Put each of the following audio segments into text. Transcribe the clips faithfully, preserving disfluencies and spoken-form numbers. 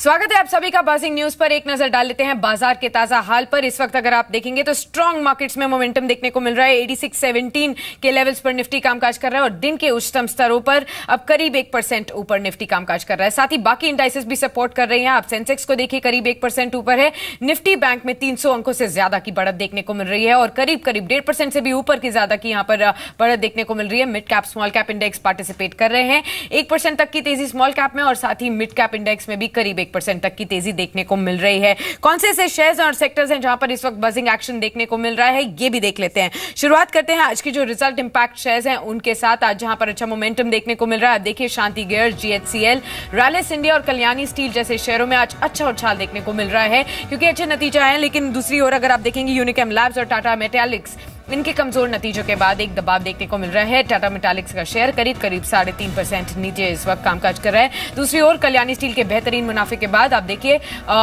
स्वागत है आप सभी का बाजिंग न्यूज पर। एक नजर डाल लेते हैं बाजार के ताजा हाल पर। इस वक्त अगर आप देखेंगे तो स्ट्रांग मार्केट्स में मोमेंटम देखने को मिल रहा है। छियासी सत्रह के लेवल्स पर निफ्टी कामकाज कर रहा है और दिन के उच्चतम स्तरों पर अब करीब एक परसेंट ऊपर निफ्टी कामकाज कर रहा है। साथ ही बाकी इंडाइसेस भी सपोर्ट कर रही हैं। आप सेंसेक्स को देखिए करीब एक परसेंट ऊपर है। निफ्टी बैंक में तीन सौ अंकों से ज्यादा की बढ़त देखने को मिल रही है और करीब करीब डेढ़ परसेंट से भी ऊपर की ज्यादा की यहां पर बढ़त देखने को मिल रही है। Mid cap small cap index participate कर रहे हैं। एक परसेंट तक की तेजी स्मॉल कैप में और साथ ही मिड कैप इंडेक्स में भी करीब एक परसेंट तक की तेजी देखने को मिल रही है। कौन से ऐसे शेयर्स और सेक्टर्स हैं जहां पर इस वक्त बजिंग एक्शन देखने को मिल रहा है, ये भी देख लेते हैं। शुरुआत करते हैं आज की जो रिजल्ट इंपैक्ट शेयर्स हैं उनके साथ, आज जहां पर अच्छा मोमेंटम देखने को मिल रहा है। देखिए Shanti gears, GHCL, Rallis India और कल्याणी स्टील जैसे शेयरों में आज अच्छा उछाल देखने को मिल रहा है क्योंकि अच्छे नतीजे आए हैं। लेकिन दूसरी ओर अगर आप देखेंगे यूनिकेम लैब्स और टाटा मेटालिक्स, इनके कमजोर नतीजों के बाद एक दबाव देखने को मिल रहा है। टाटा मेटालिक्स का शेयर करीब करीब साढ़े तीन परसेंट नीचे इस वक्त कामकाज कर रहा है। दूसरी ओर कल्याणी स्टील के बेहतरीन मुनाफे के बाद आप देखिए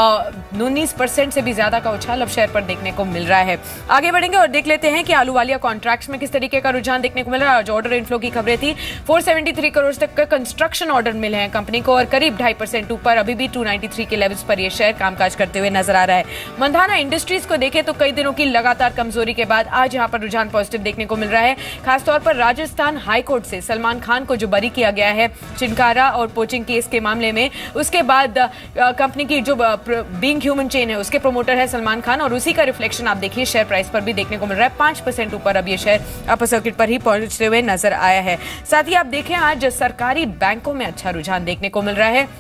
उन्नीस परसेंट से भी ज्यादा का उछाल अब शेयर पर देखने को मिल रहा है। आगे बढ़ेंगे और देख लेते हैं कि आलू वालिया कॉन्ट्रैक्ट्स में किस तरीके का रुझान देखने को मिल रहा है। आज ऑर्डर इनफ्लो की खबरें थी। चार सौ तिहत्तर करोड़ तक का कंस्ट्रक्शन ऑर्डर मिले हैं कंपनी को और करीब ढाई परसेंट ऊपर अभी भी दो सौ तिरानवे के लेवल्स पर यह शेयर कामकाज करते हुए नजर आ रहा है। मंधाना इंडस्ट्रीज को देखें तो कई दिनों की लगातार कमजोरी के बाद आज यहां पर रुझान पॉजिटिव देखने को मिल रहा है। खासतौर पर राजस्थान हाईकोर्ट से सलमान खान को जो बरी किया गया है चिनकारा और पोचिंग केस के मामले में, उसके बाद कंपनी की जो बीइंग ह्यूमन चेन है उसके प्रमोटर है सलमान खान और उसी का रिफ्लेक्शन आप देखिए शेयर प्राइस पर भी देखने को मिल रहा है। पांच परसेंट ऊपर अब ये शेयर अपर सर्किट पर ही पहुंचते हुए नजर आया है। साथ ही आप देखें आज सरकारी बैंकों में अच्छा रुझान देखने को मिल रहा है।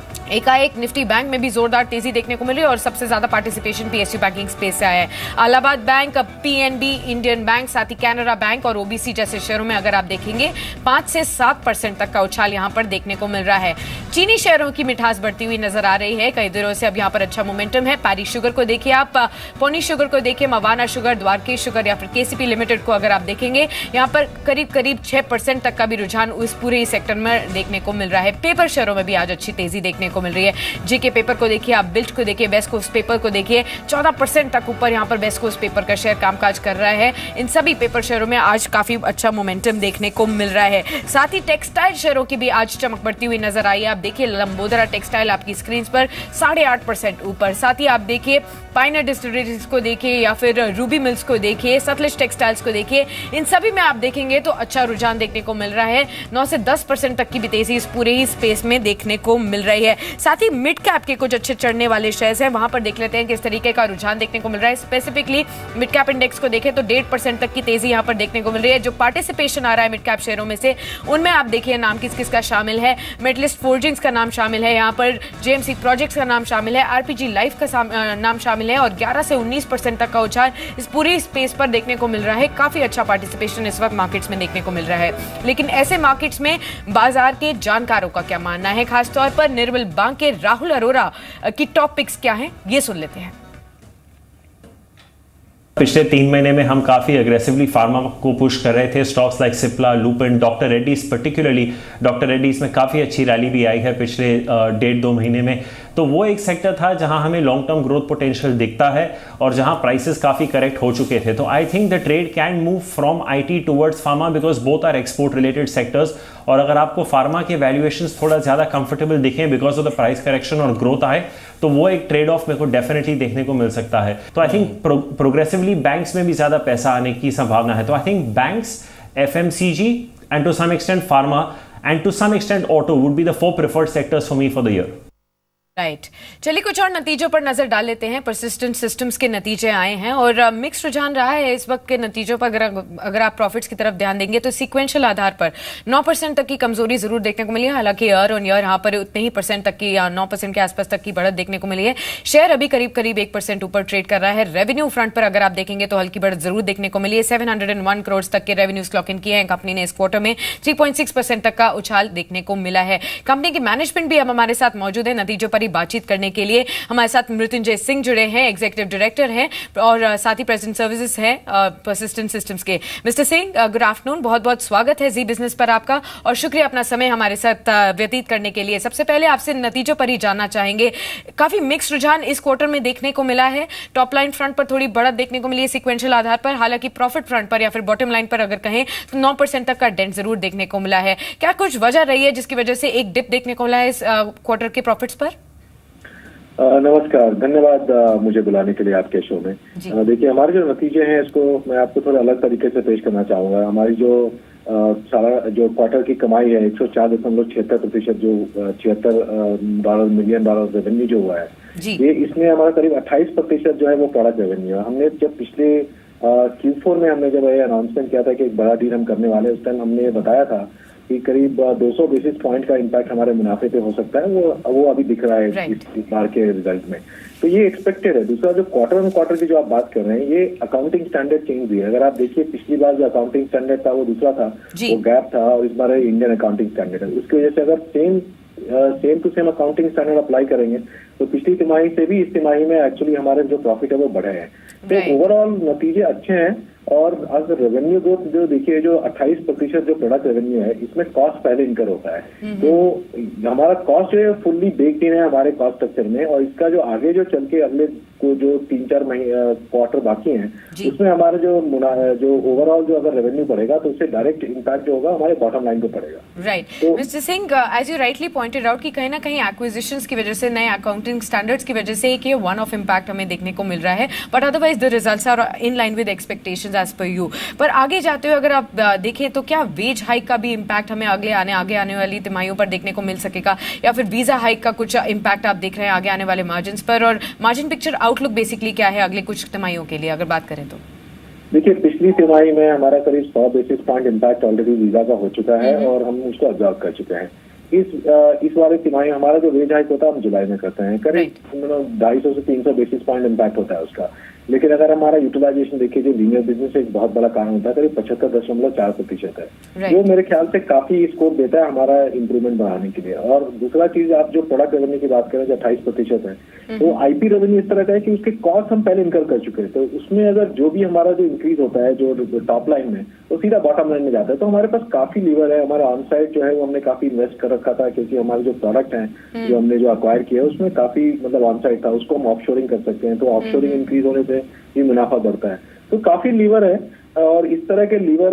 एकाएक निफ्टी बैंक में भी जोरदार तेजी देखने को मिली और सबसे ज्यादा पार्टिसिपेशन पीएसयू बैंकिंग स्पेस से आया है। Allahabad bank, PNB, Indian bank, साथ ही कैनरा बैंक और ओबीसी जैसे शेयरों में अगर आप देखेंगे पांच से सात परसेंट तक का उछाल यहां पर देखने को मिल रहा है। चीनी शेयरों की मिठास बढ़ती हुई नजर आ रही है। कई दिनों से अब यहां पर अच्छा मोमेंटम है। पैरी शुगर को देखिए आप, पोनी शुगर को देखिए, मवाना शुगर, द्वारकेश शुगर या फिर केसीपी लिमिटेड को अगर आप देखेंगे यहां पर करीब करीब छह परसेंट तक का भी रुझान उस पूरे सेक्टर में देखने को मिल रहा है। पेपर शेयरों में भी आज अच्छी तेजी देखने को मिल रही है। जेके पेपर को देखिए आप, बिल्ट को देखिए, वेस्ट कोस्ट पेपर को देखिए, चौदह परसेंट तक ऊपर यहां पर वेस्ट कोस्ट पेपर का शेयर कामकाज कर रहा है। इन सभी पेपर शेयरों में आज काफी अच्छा मोमेंटम देखने को मिल रहा है। साथ ही टेक्सटाइल शेयरों की भी आज चमक बढ़ती हुई नजर आई है। आप देखिए लंबोदरा टेक्सटाइल आपकी स्क्रीन पर साढ़े आठ परसेंट ऊपर। साथ ही आप देखिए पाइनर डिस्टिलरीज को देखिए या फिर रूबी मिल्स को देखिए, सतलज टेक्सटाइल्स को देखिए, इन सभी में आप देखेंगे तो अच्छा रुझान देखने को मिल रहा है। नौ से दस परसेंट तक की भी तेजी इस पूरे ही स्पेस में देखने को मिल रही है। साथ ही मिड कैप के कुछ अच्छे चढ़ने वाले शेयर्स हैं, वहां पर देख लेते हैं किस तरीके का रुझान देखने को मिल रहा है। स्पेसिफिकली मिड कैप इंडेक्स को देखें तो डेढ़ परसेंट तक की तेजी यहां पर देखने को मिल रही है। जो पार्टिसिपेशन आ रहा है मिड कैप शेयरों में से उनमें आप देखिए नाम किस किस का शामिल है। मेटलिस्ट फोर्जिंग्स का नाम शामिल है, यहाँ पर जेएमसी प्रोजेक्ट्स का नाम शामिल है, आरपीजी लाइफ का नाम शामिल है और ग्यारह से उन्नीस परसेंट तक का उछाल इस पूरी स्पेस पर देखने को मिल रहा है। काफी अच्छा पार्टिसिपेशन इस वक्त मार्केट्स में देखने को मिल रहा है। लेकिन ऐसे मार्केट्स में बाजार के जानकारों का क्या मानना है, खासतौर पर निर्मल बैंक के राहुल अरोरा की टॉप पिक्स क्या हैं, ये सुन लेते हैं। पिछले तीन महीने में हम काफी अग्रेसिवली फार्मा को पुश कर रहे थे। Stocks like Cipla, Lupin, doctor Reddy's, particularly doctor Reddy's में काफी अच्छी रैली भी आई है पिछले डेढ़ दो महीने में। तो वो एक सेक्टर था जहां हमें लॉन्ग टर्म ग्रोथ पोटेंशियल दिखता है और जहां प्राइसेस काफी करेक्ट हो चुके थे। तो I think the trade can move from IT towards pharma because both are export related sectors. और अगर आपको फार्मा के वैल्यूएशंस थोड़ा ज्यादा कंफर्टेबल दिखें because of the price correction और ग्रोथ आए तो वो एक ट्रेड ऑफ मेरे को डेफिनेटली देखने को मिल सकता है। तो आई थिंक प्रोग्रेसिवली बैंक्स में भी ज्यादा पैसा आने की संभावना है। तो I think banks, FMCG and to some extent pharma and to some extent auto would be the four preferred sectors for me for the year. Right right. चलिए कुछ और नतीजों पर नजर डाल लेते हैं। परसिस्टेंट सिस्टम्स के नतीजे आए हैं और मिक्स uh, रुझान रहा है इस वक्त के नतीजों पर। अगर अगर आप प्रॉफिट्स की तरफ ध्यान देंगे तो सीक्वेंशियल आधार पर नौ परसेंट तक की कमजोरी जरूर देखने को मिली है। हालांकि ईयर ऑन ईयर यहाँ पर उतने ही परसेंट तक की या नौ परसेंट के आसपास तक की बढ़त देखने को मिली है। शेयर अभी करीब करीब एक परसेंट ऊपर ट्रेड कर रहा है। रेवेन्यू फ्रंट पर अगर आप देखेंगे तो हल्की बढ़त जरूर देखने को मिली है। Seven hundred and one crore तक के रेवेन्यूज क्लॉक इन किए हैं कंपनी ने इस क्वार्टर में। थ्री पॉइंट सिक्स परसेंट तक का उछाल देखने को मिला है। कंपनी की मैनेजमेंट भी अब हमारे साथ मौजूद है नतीजों पर ही बातचीत करने के लिए। हमारे साथ मृत्युंजय सिंह जुड़े हैं, एग्जीक्यूटिव डायरेक्टर हैं और साथ ही प्रेजेंट सर्विसेज हैं परसिस्टेंट सिस्टम्स के। मिस्टर सिंह, गुड आफ्टरनून, बहुत बहुत स्वागत है जी बिजनेस पर आपका और शुक्रिया अपना समय हमारे साथ व्यतीत करने के लिए। सबसे पहले आपसे नतीजों पर ही जानना चाहेंगे। काफी मिक्स रुझान इस क्वार्टर में देखने को मिला है। टॉप लाइन फ्रंट पर थोड़ी बढ़त देखने को मिली है सीक्वेंशियल आधार पर, हालांकि प्रॉफिट फ्रंट पर या फिर बॉटम लाइन पर अगर कहें तो नौ परसेंट तक का डेंट जरूर देखने को मिला है। क्या कुछ वजह रही है जिसकी वजह से एक डिप देखने को मिला है इस क्वार्टर के प्रॉफिट्स पर? नमस्कार, धन्यवाद मुझे बुलाने के लिए आपके शो में। देखिए, हमारे जो नतीजे हैं इसको मैं आपको थोड़ा अलग तरीके से पेश करना चाहूंगा। हमारी जो सारा जो क्वार्टर की कमाई है एक सौ चार दशमलव छिहत्तर प्रतिशत जो छिहत्तर डॉलर मिलियन डॉलर रेवेन्यू जो हुआ है, ये इसमें हमारा करीब अट्ठाईस प्रतिशत जो है वो प्रोडक्ट रेवेन्यू है। हमने जब पिछले क्यू फोर में हमने जब ये अनाउंसमेंट किया था कि एक बड़ा डील हम करने वाले, उस टाइम हमने बताया था कि करीब दो सौ बेसिस पॉइंट का इम्पैक्ट हमारे मुनाफे पे हो सकता है। वो वो अभी दिख रहा है इस, इस बार के रिजल्ट में, तो ये एक्सपेक्टेड है। दूसरा, जो क्वार्टर ऑन क्वार्टर की जो आप बात कर रहे हैं, ये अकाउंटिंग स्टैंडर्ड चेंज हुई है। अगर आप देखिए, पिछली बार जो अकाउंटिंग स्टैंडर्ड था वो दूसरा था, वो गैप था, और इस बार इंडियन अकाउंटिंग स्टैंडर्ड है। उसकी वजह से अगर same same to same accounting standard apply करेंगे तो पिछली तिमाही से भी इस तिमाही में एक्चुअली हमारे जो प्रॉफिट है वो बढ़े हैं। तो ओवरऑल नतीजे अच्छे हैं। और अगर रेवेन्यू ग्रोथ जो देखिए, जो अट्ठाईस प्रतिशत जो प्रोडक्ट रेवेन्यू है, इसमें कॉस्ट पहले इनकर होता है। तो हमारा कॉस्ट जो है फुल्ली बेक्ड इन है हमारे कॉस्ट स्ट्रक्चर में, और इसका जो आगे जो चल के अगले को जो तीन चार महीने क्वार्टर बाकी हैं, उसमें हमारा जो जो ओवरऑल जो अगर रेवेन्यू बढ़ेगा तो उससे डायरेक्ट इम्पैक्ट जो होगा हमारे बॉटम लाइन को पड़ेगा। Right, mister Singh, as you rightly pointed out कि कहीं ना कहीं एक्विजिशंस की वजह से, नए अकाउंटिंग स्टैंडर्ड्स की वजह से एक ये वन ऑफ इम्पैक्ट हमें देखने को मिल रहा है, but otherwise the results are in line with expectations as per you. पर आगे जाते हुए अगर आप देखें तो क्या वेज हाइक का भी इम्पैक्ट हमें अगले आने आगे आने वाली तिमाहियों पर देखने को मिल सकेगा, या फिर वीजा हाइक का कुछ इम्पैक्ट आप देख रहे हैं आगे आने वाले मार्जिन पर? और मार्जिन पिक्चर आउटलुक बेसिकली क्या है अगले कुछ तिमाहियों के लिए अगर बात करें तो? देखिए, पिछली तिमाही में हमारा करीब सौ basis point impact already visa का हो चुका है और हम उसको ऑब्जर्व कर चुके हैं। इस इस वाले तिमाही हमारा जो वेज हाइक होता है हम जुलाई में करते हैं, करीब ढाई सौ से तीन सौ बेसिस पॉइंट इम्पैक्ट होता है उसका। लेकिन अगर हमारा यूटिलाइजेशन देखिए, जो लीनियर बिजनेस एक बहुत बड़ा कारण होता है, करीब पचहत्तर दशमलव चार प्रतिशत है, जो मेरे ख्याल से काफी स्कोप देता है हमारा इंप्रूवमेंट बढ़ाने के लिए। और दूसरा चीज, आप जो प्रोडक्ट रेवेन्यू की बात करें जो अट्ठाईस प्रतिशत है, तो आईपी रेवेन्यू इस तरह का है कि उसके कॉस्ट हम पहले इनकर कर चुके हैं। तो उसमें अगर जो भी हमारा जो इंक्रीज होता है जो टॉप लाइन में, तो सीधा बॉटम लाइन में जाता है। तो हमारे पास काफी लीवर है। हमारा ऑन साइड जो है वो हमने काफी इन्वेस्ट कर रखा था, क्योंकि हमारे जो प्रोडक्ट हैं जो हमने जो अक्वायर किया है उसमें काफी मतलब ऑन साइड था, उसको हम ऑफशोरिंग कर सकते हैं। तो ऑफशोरिंग इंक्रीज होने से ये मुनाफा बढ़ता है। तो काफी लीवर है, और इस तरह के लीवर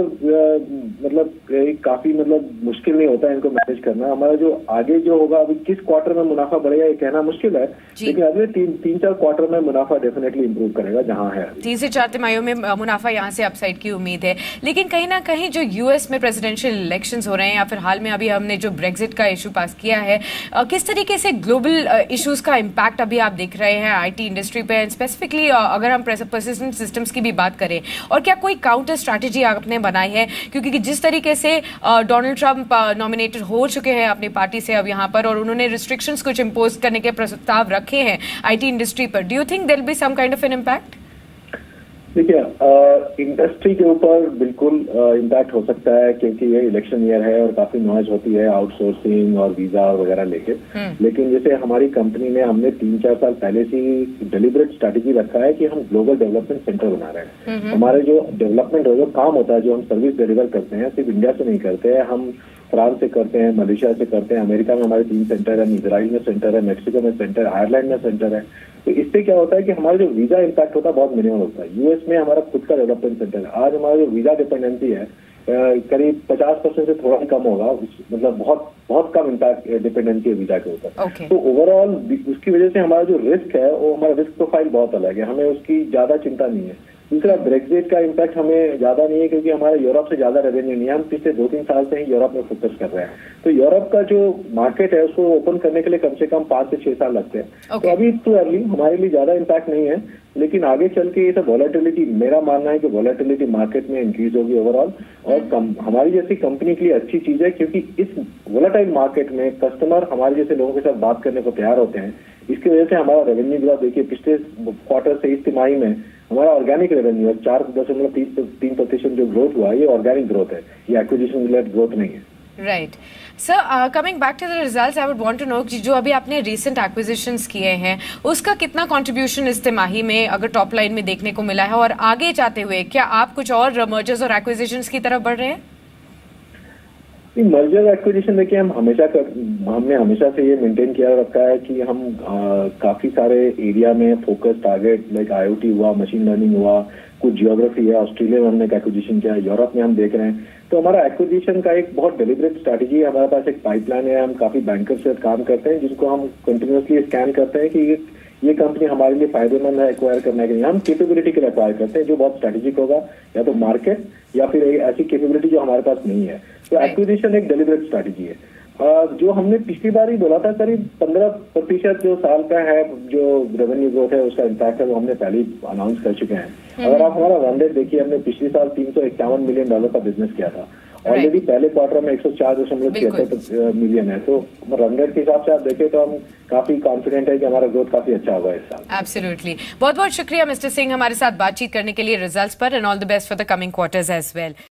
मतलब काफी मतलब मुश्किल नहीं होता है इनको मैनेज करना। हमारा जो आगे जो होगा, अभी किस क्वार्टर में मुनाफा बढ़ेगा ये कहना मुश्किल है, लेकिन अगले तीन तीन चार क्वार्टर में मुनाफा डेफिनेटली इंप्रूव करेगा जहां है। तीन से चार तिमाहियों में मुनाफा यहाँ से अपसाइड की उम्मीद है। लेकिन कहीं ना कहीं जो यूएस में प्रेसिडेंशियल इलेक्शंस हो रहे हैं, या फिर हाल में अभी हमने जो ब्रेक्जिट का इशू पास किया है, किस तरीके से ग्लोबल इशूज का इम्पैक्ट अभी आप देख रहे हैं आईटी इंडस्ट्री पे, स्पेसिफिकली अगर हम परसिस्टेंट सिस्टम्स की भी बात करें, और क्या कोई काउंटर स्ट्रैटेजी आपने बनाई है? क्योंकि जिस तरीके से डोनाल्ड ट्रंप नॉमिनेटेड हो चुके हैं अपनी पार्टी से अब यहाँ पर, और उन्होंने रिस्ट्रिक्शंस कुछ इम्पोज करने के प्रस्ताव रखे हैं आईटी इंडस्ट्री पर, do you think there will be some kind of an impact? देखिए, इंडस्ट्री के ऊपर बिल्कुल इम्पैक्ट हो सकता है, क्योंकि ये इलेक्शन ईयर है और काफी नॉइज होती है आउटसोर्सिंग और वीजा वगैरह लेके। लेकिन जैसे हमारी कंपनी में हमने तीन चार साल पहले से ही डिलिबरेट स्ट्रैटेजी रखा है कि हम ग्लोबल डेवलपमेंट सेंटर बना रहे हैं। हमारे जो डेवलपमेंट जो काम होता है, जो हम सर्विस डिलीवर करते हैं, सिर्फ इंडिया से नहीं करते हैं, हम फ्रांस से करते हैं, मलेशिया से करते हैं, अमेरिका में हमारे तीन सेंटर है, इजराइल में सेंटर है, मेक्सिको में सेंटर है, आयरलैंड में सेंटर है। तो इससे क्या होता है कि हमारा जो वीजा इम्पैक्ट होता है बहुत मिनिमम होता है। यूएस में हमारा खुद का डेवलपमेंट सेंटर है। आज हमारा जो वीजा डिपेंडेंसी है करीब पचास परसेंट से थोड़ा ही कम होगा, मतलब बहुत बहुत कम इम्पैक्ट डिपेंडेंसी है वीजा के ऊपर। okay. तो ओवरऑल उसकी वजह से हमारा जो रिस्क है वो हमारा रिस्क प्रोफाइल बहुत अलग है, हमें उसकी ज्यादा चिंता नहीं है। दूसरा, ब्रेक्जिट का इम्पैक्ट हमें ज्यादा नहीं है, क्योंकि हमारा यूरोप से ज्यादा रेवेन्यू नहीं है। हम पिछले दो तीन साल से ही यूरोप में फोकस कर रहे हैं। तो यूरोप का जो मार्केट है उसको ओपन करने के लिए कम से कम पांच से छह साल लगते हैं। okay. तो अभी टू अर्ली, हमारे लिए ज्यादा इम्पैक्ट नहीं है। लेकिन आगे चल के ये तो वॉलेटिलिटी, मेरा मानना है कि वॉलेटिलिटी मार्केट में इंक्रीज होगी ओवरऑल, और कम, हमारी जैसी कंपनी के लिए अच्छी चीज है, क्योंकि इस वॉलेटाइल मार्केट में कस्टमर हमारे जैसे लोगों के साथ बात करने को तैयार होते हैं। इसकी वजह से हमारा रेवेन्यू ग्रोथ देखिए, पिछले क्वार्टर से इस तिमाही में हमारा ऑर्गेनिक रेवेन्यू है चार दशमलव तीन प्रतिशत जो ग्रोथ हुआ, ये ऑर्गेनिक ग्रोथ है, ये एक्विजिशन रिलेटेड ग्रोथ नहीं है। Right sir, coming back to the results, I would want to know कि जो अभी आपने रिसेंट एक्विजिशंस किए हैं उसका कितना कंट्रीब्यूशन इस तिमाही में अगर टॉप लाइन में देखने को मिला है, और आगे जाते हुए क्या आप कुछ और मर्जर्स और एक्विजिशंस की तरफ बढ़ रहे हैं? मर्जर एक्विजिशन देखिए, हम हमेशा कर, हमने हमेशा से ये मेंटेन किया रखा है कि हम आ, काफी सारे एरिया में फोकस टारगेट लाइक आईओटी हुआ, मशीन लर्निंग हुआ, कुछ जियोग्राफी है, ऑस्ट्रेलिया में हमने एक एक्विजिशन किया है, यूरोप में हम देख रहे हैं। तो हमारा एक्विजिशन का एक बहुत डेलिब्रेट स्ट्रैटेजी है, हमारे पास एक पाइपलाइन है, हम काफी बैंकर से काम करते हैं जिनको हम कंटिन्यूसली स्कैन करते हैं कि ये, ये कंपनी हमारे लिए फायदेमंद है एक्वायर करने के लिए। हम कैपेबिलिटी के लिए एक्वायर करते हैं जो बहुत स्ट्रैटेजिक होगा, या तो मार्केट या फिर ऐसी कैपेबिलिटी जो हमारे पास नहीं है। तो एक्विजिशन एक डेलिब्रेट स्ट्रैटेजी है। जो हमने पिछली बार ही बोला था, करीब पंद्रह प्रतिशत जो साल का है जो रेवेन्यू ग्रोथ है उसका इम्पैक्ट है, वो हमने पहले ही अनाउंस कर चुके हैं। अगर आप हमारा रन रेट देखिए, हमने पिछले साल तीन सौ इक्यावन मिलियन डॉलर का बिजनेस किया था, ऑलरेडी पहले क्वार्टर में एक सौ चार दशमलव छिहत्तर मिलियन है। तो रन रेट के हिसाब से आप देखें तो हम काफी कॉन्फिडेंट है कि हमारा ग्रोथ काफी अच्छा होगा इस साल। एब्सोल्युटली। बहुत बहुत शुक्रिया मिस्टर सिंह हमारे साथ बातचीत करने के लिए रिजल्ट्स पर, and all the best for the coming quarters as well.